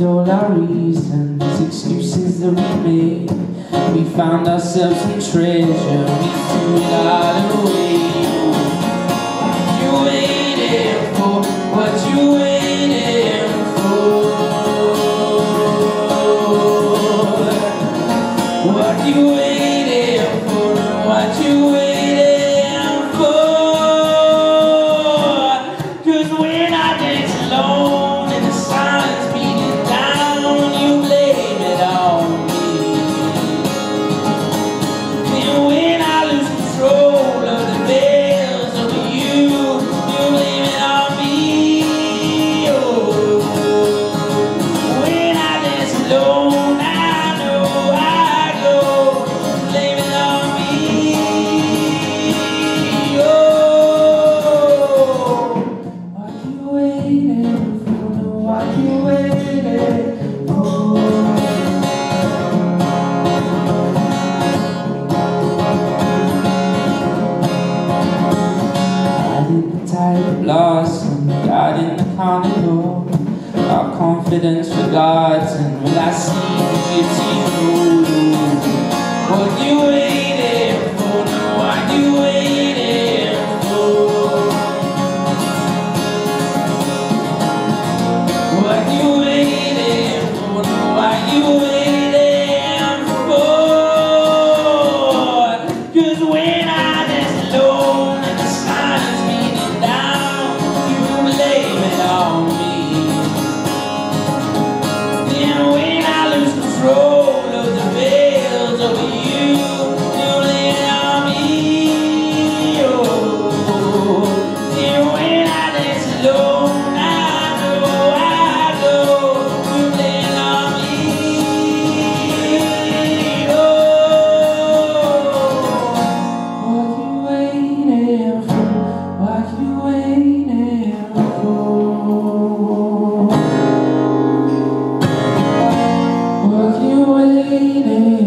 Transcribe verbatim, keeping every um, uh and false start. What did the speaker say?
all our reasons, excuses that we made. We found ourselves some treasure, we threw it all away. What you waiting for? What you waiting for? What you waiting for? What you waiting for? 'Cause when I dance alone and the silence beating down, you blame it on me. And when I lose control of the bells over you, you blame it on me. Oh, when I dance alone, I know I go, blame it on me. Oh, what you waiting for? What you waiting for? Tired blossom, God in the carnival. Our confidence forgotten. Will I see the gypsy road? What you waiting for? No, what you waiting for? What you waiting for? No, what you waiting for? 'Cause when I dance alone and the silence beating down, you blame it on me. And when I lose control of the bells over you, you blame it on me. Oh, and when I dance alone, I know I go, you blame it on me. Oh, what you waiting for? What you waiting for? What you waiting